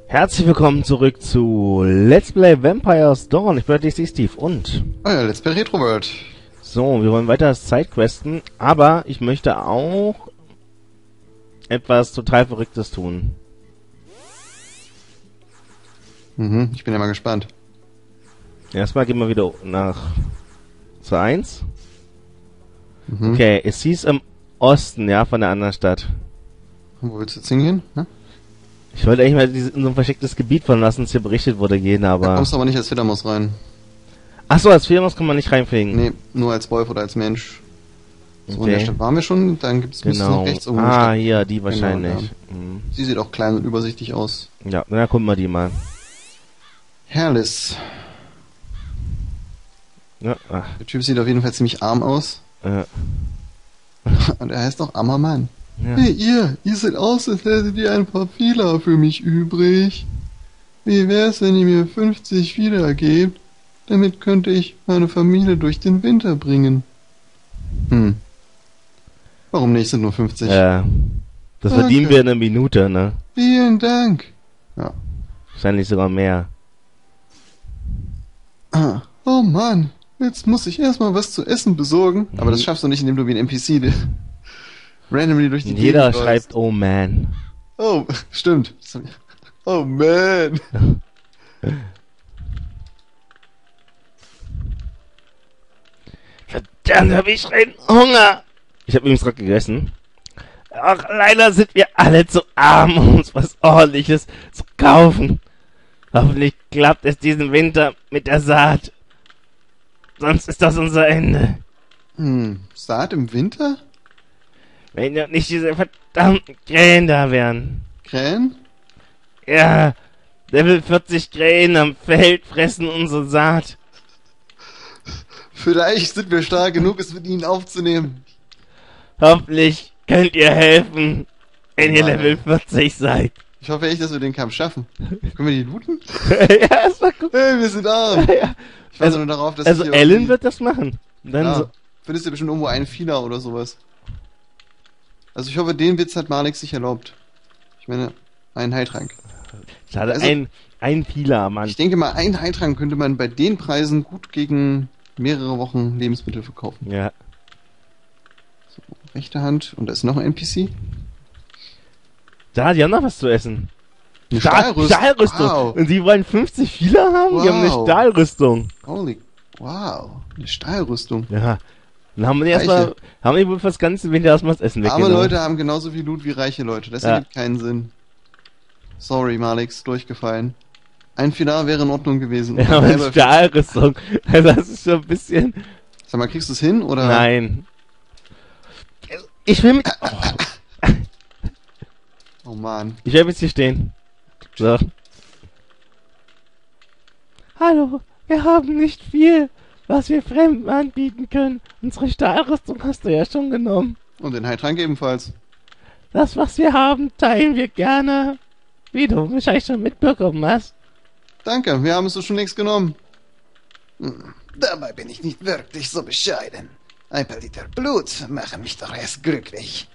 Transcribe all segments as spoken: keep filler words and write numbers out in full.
Herzlich willkommen zurück zu Let's Play Vampire's Dawn. Ich bin D C Steve und... Oh ja, Let's Play Retro World. So, wir wollen weiter Sidequesten, aber ich möchte auch etwas total Verrücktes tun. Mhm, ich bin ja mal gespannt. Erstmal gehen wir wieder nach zu eins. Mhm. Okay, es hieß im Osten, ja, von der anderen Stadt. Wo willst du jetzt hingehen? Hm? Ich wollte eigentlich mal dieses, in so ein verstecktes Gebiet, von was uns hier berichtet wurde, gehen, aber... Da kommst du aber nicht als Fledermaus rein. Achso, als Fledermaus kann man nicht reinfliegen. Nee, nur als Wolf oder als Mensch. So, Okay. in der Stadt waren wir schon, dann gibt's Genau. noch rechts irgendwo eine Ah, Stadt. hier, die wahrscheinlich. Genau, Mhm. Sie sieht auch klein und übersichtlich aus. Ja, dann gucken wir die mal. Herrlich. Ja, ach, Der Typ sieht auf jeden Fall ziemlich arm aus. äh, Und er heißt auch armer Mann. ja. Hey ihr, ihr seht aus, als hättet ihr ein paar Fehler für mich übrig. Wie wär's, wenn ihr mir fünfzig wiedergebt? Damit könnte ich meine Familie durch den Winter bringen. Hm. Warum nicht? Sind nur fünfzig. Ja. Das Okay. verdienen wir in einer Minute, ne? Vielen Dank. Ja. Wahrscheinlich sogar mehr. Ah. Oh Mann. Jetzt muss ich erstmal was zu essen besorgen. Mhm. Aber das schaffst du nicht, indem du wie ein N P C die- randomly durch die Jeder Gegend läufst. schreibt, oh man. Oh, stimmt. Oh man. Verdammt, hab ich einen Hunger. Ich habe übrigens gerade gegessen. Ach, leider sind wir alle zu arm, um uns was Ordentliches zu kaufen. Hoffentlich klappt es diesen Winter mit der Saat. Sonst ist das unser Ende. Hm. Saat im Winter? Wenn doch nicht diese verdammten Krähen da wären. Krähen? Ja, Level vierzig Krähen am Feld fressen unsere Saat. Vielleicht sind wir stark genug, es mit ihnen aufzunehmen. Hoffentlich könnt ihr helfen, wenn ihr Nein. Level vierzig seid. Ich hoffe echt, dass wir den Kampf schaffen. Können wir die looten? Ja, ist doch gut. Hey, wir sind arm. Ja. Ich warte Also, nur darauf, dass also hier Ellen irgendwie- wird das machen. Und dann Ja, so, findest du bestimmt irgendwo einen Fehler oder sowas. Also ich hoffe, den Witz hat Malik sich erlaubt. Ich meine, einen Heiltrank. schade, also- ein, ein Pila, Mann. Ich denke mal, einen Heiltrank könnte man bei den Preisen gut gegen mehrere Wochen Lebensmittel verkaufen. Ja. So, rechte Hand. Und da ist noch ein N P C. Da, die haben noch was zu essen. Eine Stahl- Stahlrüstung. Stahlrüstung. Wow. Und sie wollen fünfzig Fehler haben? Die haben eine Wow. Stahlrüstung. Holy. Wow. Eine Stahlrüstung. Ja. Dann haben wir erstmal, Reiche. haben wir wohl fast ganze Winter erstmal das Essen Arme weggenommen. Leute haben genauso viel Loot wie reiche Leute. Das Ja. ergibt keinen Sinn. Sorry, Malix, durchgefallen. Ein Filar wäre in Ordnung gewesen. Ja, Und aber selber- Stahlrüstung. Also das ist schon ein bisschen... Sag mal, kriegst du es hin, oder? Nein. Ich will mit... Oh, Oh Mann. ich werde jetzt hier stehen. So. Hallo, wir haben nicht viel, was wir Fremden anbieten können. Unsere Stahlrüstung hast du ja schon genommen. Und den Heiltrank ebenfalls. Das, was wir haben, teilen wir gerne. Wie du wahrscheinlich schon mitbekommen hast. Danke, wir haben es so schon längst genommen. Hm, dabei bin ich nicht wirklich so bescheiden. Ein paar Liter Blut machen mich doch erst glücklich.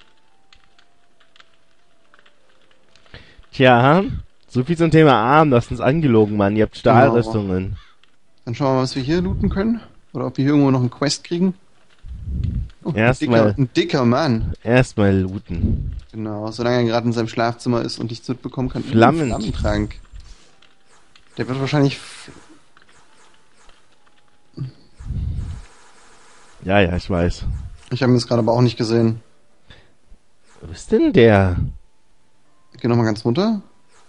Tja, so viel zum Thema Arm, das ist uns angelogen, Mann. Ihr habt Stahlrüstungen. Dann schauen wir mal, was wir hier looten können. Oder ob wir hier irgendwo noch einen Quest kriegen. Oh, ein, Erstmal- dicker, ein dicker Mann. Erstmal looten. Genau, solange er gerade in seinem Schlafzimmer ist und nichts mitbekommen kann. Flammen. Ein Flammentrank. Der wird wahrscheinlich... f- Ja, ja, ich weiß. Ich habe ihn jetzt gerade aber auch nicht gesehen. Wo ist denn der? Geh nochmal ganz runter.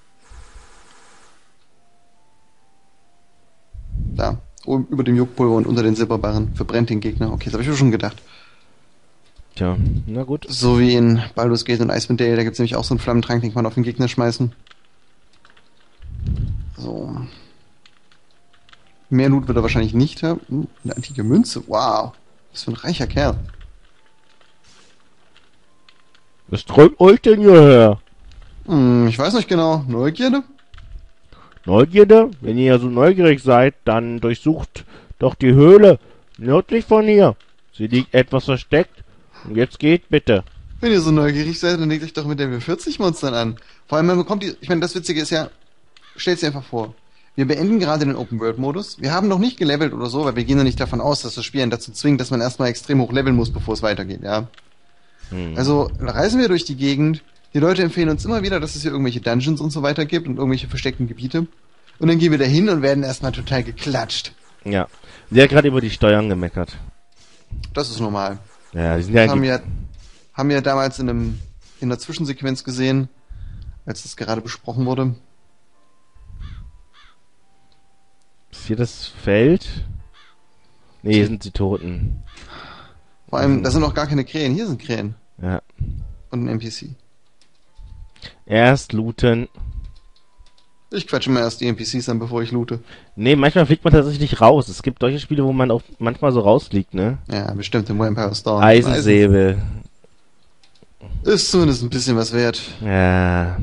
Da. Oben über dem Juckpulver und unter den Silberbarren. Verbrennt den Gegner. Okay, das habe ich mir schon gedacht. Tja, na gut. So wie in Baldur's Gate und Icewind Dale. Da gibt es nämlich auch so einen Flammentrank, den kann man auf den Gegner schmeißen. So. Mehr Loot wird er wahrscheinlich nicht haben. Hm, eine antike Münze. Wow. Was für ein reicher Kerl. Was träumt euch denn hierher? Hm, ich weiß nicht genau. Neugierde? Neugierde? Wenn ihr ja so neugierig seid, dann durchsucht doch die Höhle nördlich von hier. Sie liegt etwas versteckt. Und jetzt geht bitte. Wenn ihr so neugierig seid, dann legt euch doch mit Level vierzig Monstern an. Vor allem, man bekommt die, ich meine, das Witzige ist ja, stellt dir einfach vor, wir beenden gerade den Open-World-Modus. Wir haben noch nicht gelevelt oder so, weil wir gehen ja nicht davon aus, dass das Spiel einen dazu zwingt, dass man erstmal extrem hoch leveln muss, bevor es weitergeht, ja. Hm. Also, reisen wir durch die Gegend. Die Leute empfehlen uns immer wieder, dass es hier irgendwelche Dungeons und so weiter gibt und irgendwelche versteckten Gebiete. Und dann gehen wir da hin und werden erstmal total geklatscht. Ja. Sie hat gerade über die Steuern gemeckert. Das ist normal. Ja, die sind ja haben wir haben wir damals in einem in der Zwischensequenz gesehen, als das gerade besprochen wurde. Ist hier das Feld? Nee, hier sind die Toten. Vor allem, da sind noch gar keine Krähen. Hier sind Krähen. Ja. Und ein N P C. Erst looten. Ich quatsche mal erst die N P Cs an, bevor ich loote. Nee, manchmal fliegt man tatsächlich raus. Es gibt solche Spiele, wo man auch manchmal so rausfliegt, ne? Ja, bestimmt im Vampire Storm. Eisensäbel. Ist zumindest ein bisschen was wert. Ja.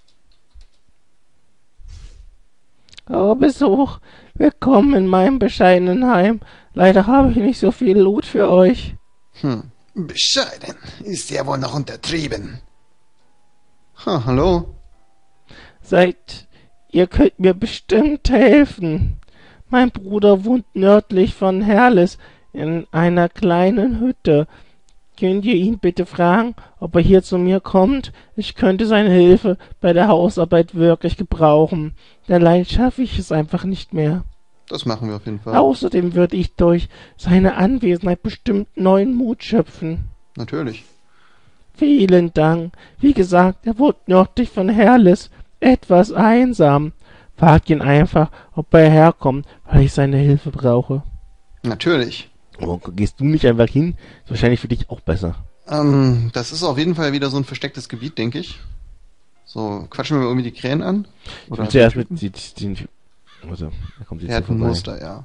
Oh, Besuch. Willkommen in meinem bescheidenen Heim. Leider habe ich nicht so viel Loot für euch. Hm. Bescheiden. Ist ja wohl noch untertrieben. Ha, hallo? Seid, ihr könnt mir bestimmt helfen. Mein Bruder wohnt nördlich von Herles in einer kleinen Hütte. Könnt ihr ihn bitte fragen, ob er hier zu mir kommt? Ich könnte seine Hilfe bei der Hausarbeit wirklich gebrauchen. Allein schaffe ich es einfach nicht mehr. Das machen wir auf jeden Fall. Außerdem würde ich durch seine Anwesenheit bestimmt neuen Mut schöpfen. Natürlich. Vielen Dank. Wie gesagt, er wohnt nördlich von Herles, etwas einsam. Fragt ihn einfach, ob er herkommt, weil ich seine Hilfe brauche. Natürlich. Oh, gehst du nicht einfach hin? Ist wahrscheinlich für dich auch besser. Ähm, das ist auf jeden Fall wieder so ein verstecktes Gebiet, denke ich. So, quatschen wir mal irgendwie die Krähen an? Oder ich will zuerst mit den... den warte, da kommt jetzt vorbei. Muster, ja.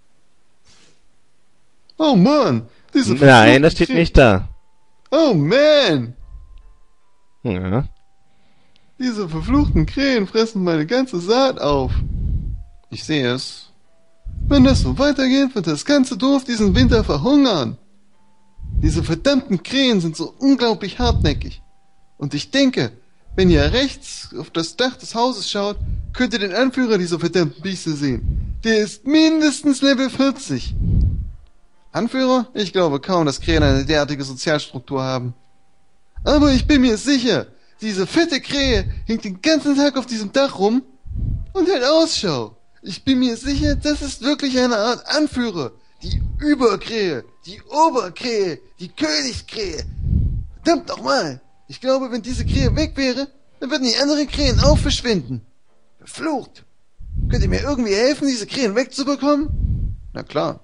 Oh Mann! Diese Nein, das steht Krähen. nicht da. Oh man! Ja. Diese verfluchten Krähen fressen meine ganze Saat auf. Ich sehe es. Wenn das so weitergeht, wird das ganze Dorf diesen Winter verhungern. Diese verdammten Krähen sind so unglaublich hartnäckig. Und ich denke, wenn ihr rechts auf das Dach des Hauses schaut, könnt ihr den Anführer dieser verdammten Biester sehen. Der ist mindestens Level vierzig. Anführer? Ich glaube kaum, dass Krähen eine derartige Sozialstruktur haben. Aber ich bin mir sicher, diese fette Krähe hängt den ganzen Tag auf diesem Dach rum und hält Ausschau. Ich bin mir sicher, das ist wirklich eine Art Anführer. Die Überkrähe, die Oberkrähe, die Königskrähe. Verdammt nochmal. Ich glaube, wenn diese Krähe weg wäre, dann würden die anderen Krähen auch verschwinden. Verflucht. Könnt ihr mir irgendwie helfen, diese Krähen wegzubekommen? Na klar.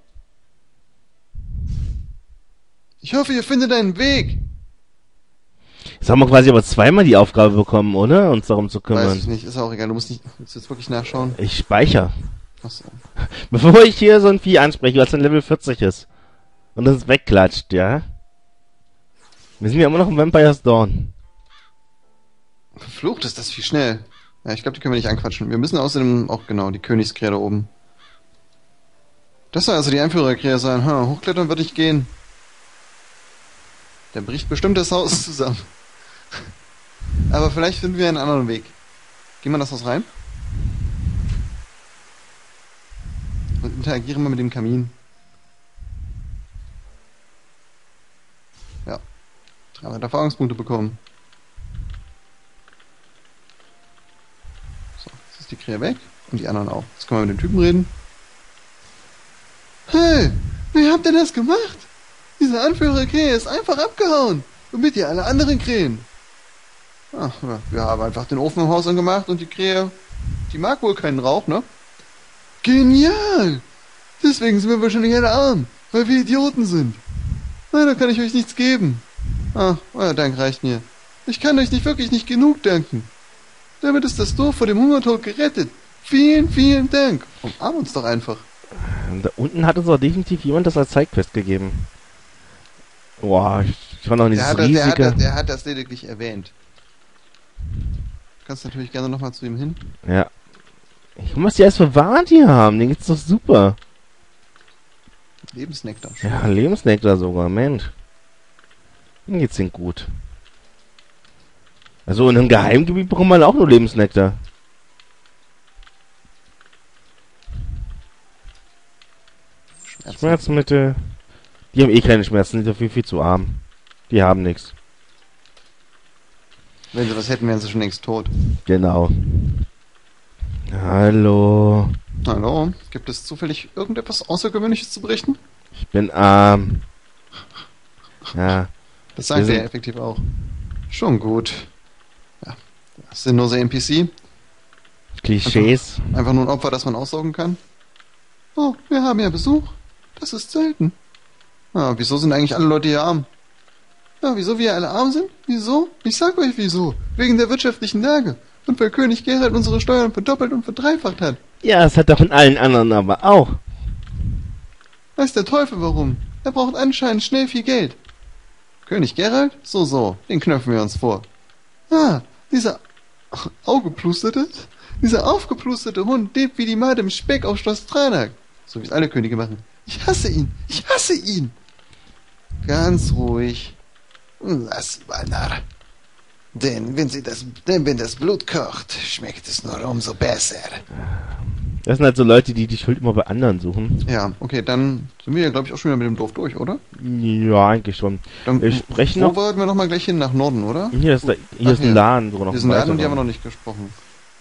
Ich hoffe, ihr findet einen Weg. Jetzt haben wir quasi aber zweimal die Aufgabe bekommen, oder? Uns darum zu kümmern. Weiß ich nicht, ist auch egal. Du musst nicht, willst du jetzt wirklich nachschauen? Ich speichere. Achso. Bevor ich hier so ein Vieh anspreche, was dann Level vierzig ist. Und das wegklatscht, ja? Wir sind ja immer noch im Vampire's Dawn. Verflucht ist das viel schnell. Ja, ich glaube, die können wir nicht anquatschen. Wir müssen außerdem auch, genau, die Königskrähe da oben. Das soll also die Einführerkrähe sein. Ha, hochklettern würde ich gehen. Der bricht bestimmt das Haus zusammen. Aber vielleicht finden wir einen anderen Weg. Gehen wir in das Haus rein? Und interagieren wir mit dem Kamin. Ja. dreihundert Erfahrungspunkte bekommen. So, jetzt ist die Krähe weg. Und die anderen auch. Jetzt können wir mit dem Typen reden. Hey, wie habt ihr das gemacht? Diese Anführerkrähe ist einfach abgehauen. Und mit ihr alle anderen Krähen. Ach, ja, wir haben einfach den Ofen im Haus angemacht und die Krähe, die mag wohl keinen Rauch, ne? Genial! Deswegen sind wir wahrscheinlich alle arm, weil wir Idioten sind. Leider kann ich euch nichts geben. Ah, euer Dank reicht mir. Ich kann euch nicht wirklich nicht genug danken. Damit ist das Dorf vor dem Hungertod gerettet. Vielen, vielen Dank. Umarm uns doch einfach. Da unten hat uns auch definitiv jemand das als Sidequest gegeben. Boah, ich war noch nicht so riesige... Der hat, das, der hat das lediglich erwähnt. Du kannst natürlich gerne nochmal zu ihm hin. Ja. Ich muss die erst verwahrt hier haben, denen geht's doch super. Lebensnektar. Ja, Lebensnektar sogar, Mensch. Denen geht's denen gut. Also in einem Geheimgebiet braucht man auch nur Lebensnektar. Schmerzen. Schmerzmittel. Die haben eh keine Schmerzen, die sind dafür viel zu arm. Die haben nichts. Wenn sie was hätten, wären sie schon längst tot. Genau. Hallo. Hallo, gibt es zufällig irgendetwas Außergewöhnliches zu berichten? Ich bin arm. Ja. Das sagt Wir er sind- effektiv auch. Schon gut. Ja, sinnlose N P C. Klischees. Einfach nur ein Opfer, das man aussaugen kann. Oh, wir haben ja Besuch. Das ist selten. Ah, wieso sind eigentlich alle Leute hier arm? Ja, wieso wir alle arm sind? Wieso? Ich sag euch wieso. Wegen der wirtschaftlichen Lage. Und weil König Gerald unsere Steuern verdoppelt und verdreifacht hat. Ja, es hat doch in allen anderen aber auch. Weiß der Teufel warum. Er braucht anscheinend schnell viel Geld. König Gerald? So, so. Den knöpfen wir uns vor. Ah, dieser Augeplusterte? Dieser aufgeplusterte Hund lebt wie die Made im Speck auf Schloss Tranag. So wie es alle Könige machen. Ich hasse ihn. Ich hasse ihn. Ganz ruhig. Lass mal nach. Denn wenn sie das, denn wenn das Blut kocht, schmeckt es nur umso besser. Das sind halt so Leute, die die Schuld immer bei anderen suchen. Ja, okay, dann sind wir ja, glaube ich, auch schon wieder mit dem Dorf durch, oder? Ja, eigentlich schon. Dann Wir sprechen wo noch. wollten wir noch mal gleich hin? Nach Norden, oder? Hier ist, da, hier Ach, ist ein hier. Laden, wo noch Wir sind weiter Laden und die haben wir war. noch nicht gesprochen.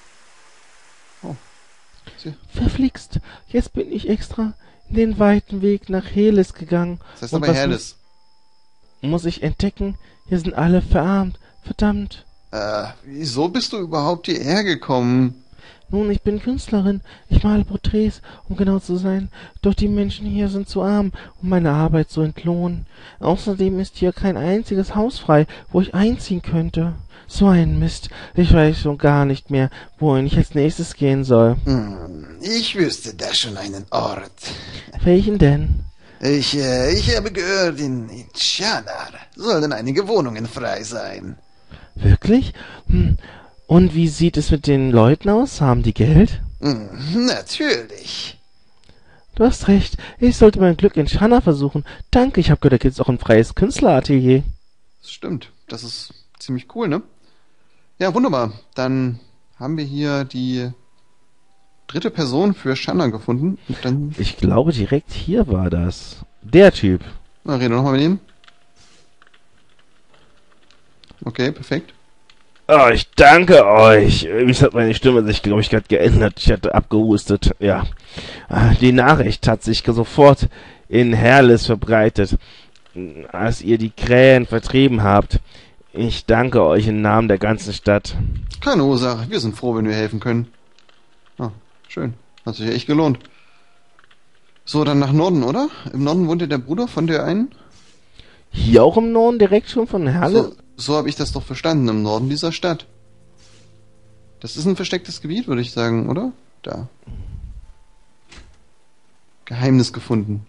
Oh. Sie- Verflixt, jetzt bin ich extra den weiten Weg nach Helis gegangen. Das heißt Und aber was Herrlis. Muss ich entdecken, hier sind alle verarmt. Verdammt. Äh, wieso bist du überhaupt hierher gekommen? Nun, ich bin Künstlerin. Ich male Porträts, um genau zu sein. Doch die Menschen hier sind zu arm, um meine Arbeit zu entlohnen. Außerdem ist hier kein einziges Haus frei, wo ich einziehen könnte. So ein Mist. Ich weiß schon gar nicht mehr, wohin ich als nächstes gehen soll. Hm, ich wüsste da schon einen Ort. Welchen denn? Ich, äh, ich habe gehört, in, in Shanar sollen einige Wohnungen frei sein. Wirklich? Hm. Und wie sieht es mit den Leuten aus? Haben die Geld? Hm, natürlich. Du hast recht. Ich sollte mein Glück in Shanna versuchen. Danke, ich habe gehört, da gibt es auch ein freies Künstleratelier. Das stimmt. Das ist ziemlich cool, ne? Ja, wunderbar. Dann haben wir hier die dritte Person für Shanna gefunden. Und dann, Ich glaube, direkt hier war das. Der Typ. na, reden wir nochmal mit ihm. Okay, perfekt. Oh, ich danke euch. Irgendwie hat meine Stimme sich, glaube ich, gerade geändert. Ich hatte abgehustet. Ja. Ah, die Nachricht hat sich sofort in Herrlis verbreitet, als ihr die Krähen vertrieben habt. Ich danke euch im Namen der ganzen Stadt. Keine Ursache. Wir sind froh, wenn wir helfen können. Ah, schön. Hat sich ja echt gelohnt. So, dann nach Norden, oder? Im Norden wohnt ja der Bruder von der einen. Hier auch im Norden direkt schon von Herrlis? So, so habe ich das doch verstanden, im Norden dieser Stadt. Das ist ein verstecktes Gebiet, würde ich sagen, oder? Da. Geheimnis gefunden.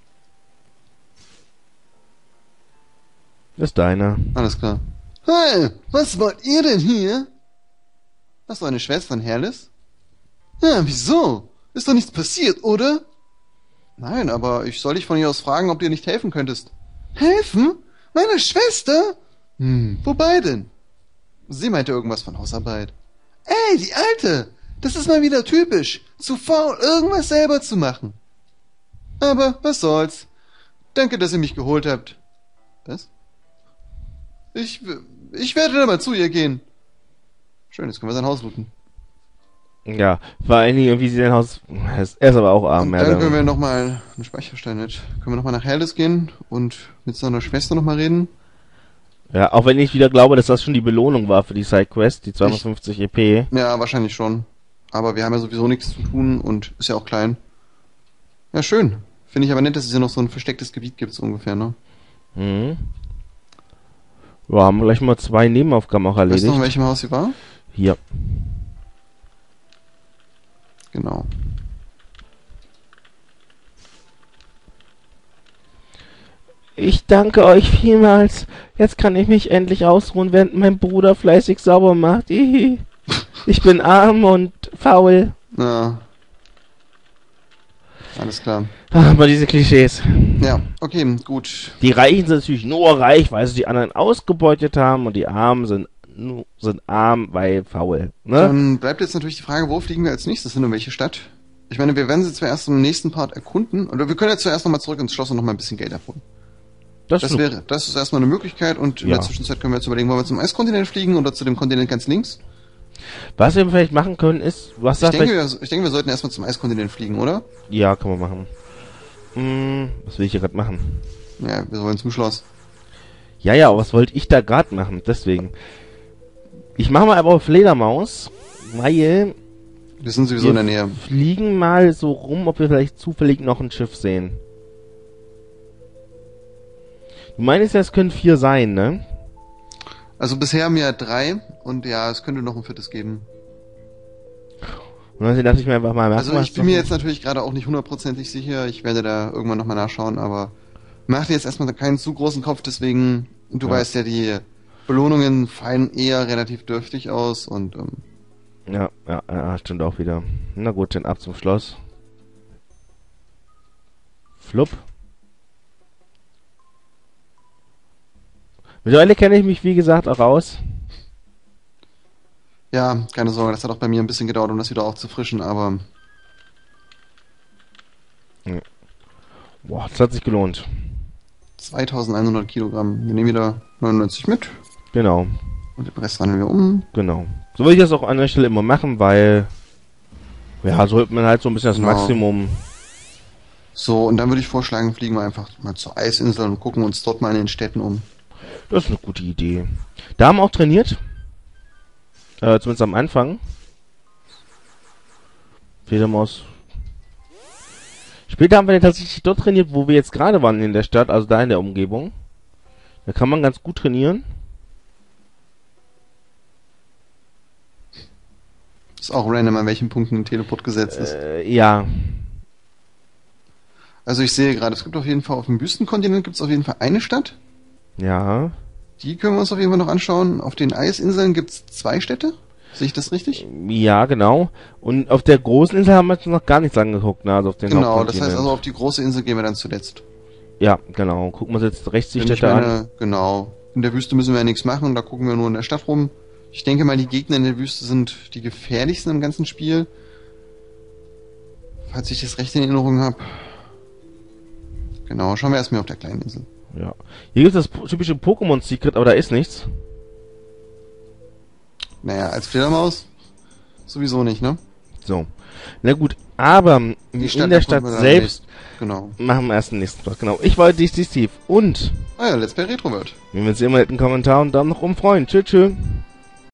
Das ist deiner. Alles klar. Hey, was wollt ihr denn hier? Hast du eine Schwester in Herrlis? Ja, wieso? Ist doch nichts passiert, oder? Nein, aber ich soll dich von hier aus fragen, ob du ihr nicht helfen könntest. Helfen? Meiner Schwester? Hm, wobei denn? Sie meinte irgendwas von Hausarbeit. Ey, die Alte! Das ist mal wieder typisch. Zu faul, irgendwas selber zu machen. Aber was soll's. Danke, dass ihr mich geholt habt. Was? Ich, w- ich werde da mal zu ihr gehen. Schön, jetzt können wir sein Haus looten. Ja, vor allen Dingen, wie sie sein Haus... Er ist er ist aber auch arm. Und ja, dann da- können wir nochmal einen Speicherstein mit. Können wir nochmal nach Herrlis gehen und mit seiner Schwester nochmal reden. Ja, auch wenn ich wieder glaube, dass das schon die Belohnung war für die Sidequest, die zweihundertfünfzig E P. Ja, wahrscheinlich schon. Aber wir haben ja sowieso nichts zu tun und ist ja auch klein. Ja, schön. Finde ich aber nett, dass es hier noch so ein verstecktes Gebiet gibt, so ungefähr, ne? Mhm. Ja, haben wir gleich mal zwei Nebenaufgaben auch Weißt erledigt. du noch, in welchem Haus sie war? Hier. Genau. Ich danke euch vielmals. Jetzt kann ich mich endlich ausruhen, während mein Bruder fleißig sauber macht. Hihi. Ich bin arm und faul. Ja. Alles klar. Ach, aber diese Klischees. Ja, okay, gut. Die Reichen sind natürlich nur reich, weil sie die anderen ausgebeutet haben, und die Armen sind nur sind arm, weil faul. Ne? Dann bleibt jetzt natürlich die Frage, wo fliegen wir als nächstes hin und welche Stadt? Ich meine, wir werden sie zwar erst im nächsten Part erkunden, oder wir können jetzt zuerst nochmal zurück ins Schloss und nochmal ein bisschen Geld abholen. Das, Das ist wäre, das ist erstmal eine Möglichkeit und in Ja. der Zwischenzeit können wir jetzt überlegen, wollen wir zum Eiskontinent fliegen oder zu dem Kontinent ganz links? was wir vielleicht machen können ist, was Ich sagt denke, vielleicht... wir, ich denke, wir sollten erstmal zum Eiskontinent fliegen, oder? Ja, kann man machen. Hm, was will ich hier gerade machen? Ja, wir wollen zum Schloss. Ja, ja, aber was wollte ich da gerade machen? Deswegen. Ich mache mal aber auf Fledermaus, weil Wir sind sowieso wir in der Nähe. fliegen mal so rum, ob wir vielleicht zufällig noch ein Schiff sehen. Du meinst ja, es können vier sein, ne? Also bisher haben wir ja drei und ja, es könnte noch ein viertes geben. Und dann dachte ich mir einfach mal, Also machen ich bin mir jetzt natürlich gerade auch nicht hundertprozentig sicher. Ich werde da irgendwann nochmal nachschauen, aber mach dir jetzt erstmal keinen zu großen Kopf, deswegen, du Ja. weißt ja, die Belohnungen fallen eher relativ dürftig aus und ähm, Ja, ja, ja, stimmt auch wieder. Na gut, dann ab zum Schloss. Flupp. Mittlerweile kenne ich mich, wie gesagt, auch aus. ja, keine Sorge, das hat auch bei mir ein bisschen gedauert, um das wieder aufzufrischen, aber Boah, das hat sich gelohnt. zweitausendeinhundert Kilogramm. Wir nehmen wieder neunundneunzig mit Genau, und den Rest wandeln wir um. genau. So würde ich das auch an der Stelle immer machen, weil... Ja, so hat man halt so ein bisschen das Genau. Maximum... So, und dann würde ich vorschlagen, fliegen wir einfach mal zur Eisinsel und gucken uns dort mal in den Städten um. Das ist eine gute Idee. Da haben wir auch trainiert. Äh, zumindest am Anfang. Fledermaus. Später haben wir tatsächlich dort trainiert, wo wir jetzt gerade waren in der Stadt, also da in der Umgebung. Da kann man ganz gut trainieren. Ist auch random, an welchen Punkten ein Teleport gesetzt ist. Äh, ja. Also ich sehe gerade, es gibt auf jeden Fall auf dem Wüstenkontinent gibt es auf jeden Fall eine Stadt. Ja. Die können wir uns auf jeden Fall noch anschauen. Auf den Eisinseln gibt es zwei Städte. Sehe ich das richtig? Ja, genau. Und auf der großen Insel haben wir jetzt noch gar nichts angeguckt, ne? Also auf den Genau, das Hauptkontinent. heißt also auf die große Insel gehen wir dann zuletzt. Ja, genau. Gucken wir uns jetzt rechts die Denn ich Städte an. meine, genau. In der Wüste müssen wir ja nichts machen, da gucken wir nur in der Stadt rum. Ich denke mal, die Gegner in der Wüste sind die gefährlichsten im ganzen Spiel. Falls ich das recht in Erinnerung habe. Genau, schauen wir erstmal auf der kleinen Insel. Ja. Hier gibt es das typische Pokémon-Secret, aber da ist nichts. Naja, als Fledermaus sowieso nicht, ne? So. Na gut, aber in Stadt der erkunden Stadt wir dann selbst nächst- Genau. machen wir erst den nächsten Part. Genau. Ich war D C Steve und Ah ja, Let's Play Retro World. wenn wir uns immer einen Kommentar und Daumen nach oben freuen. Tschüss, tschüss.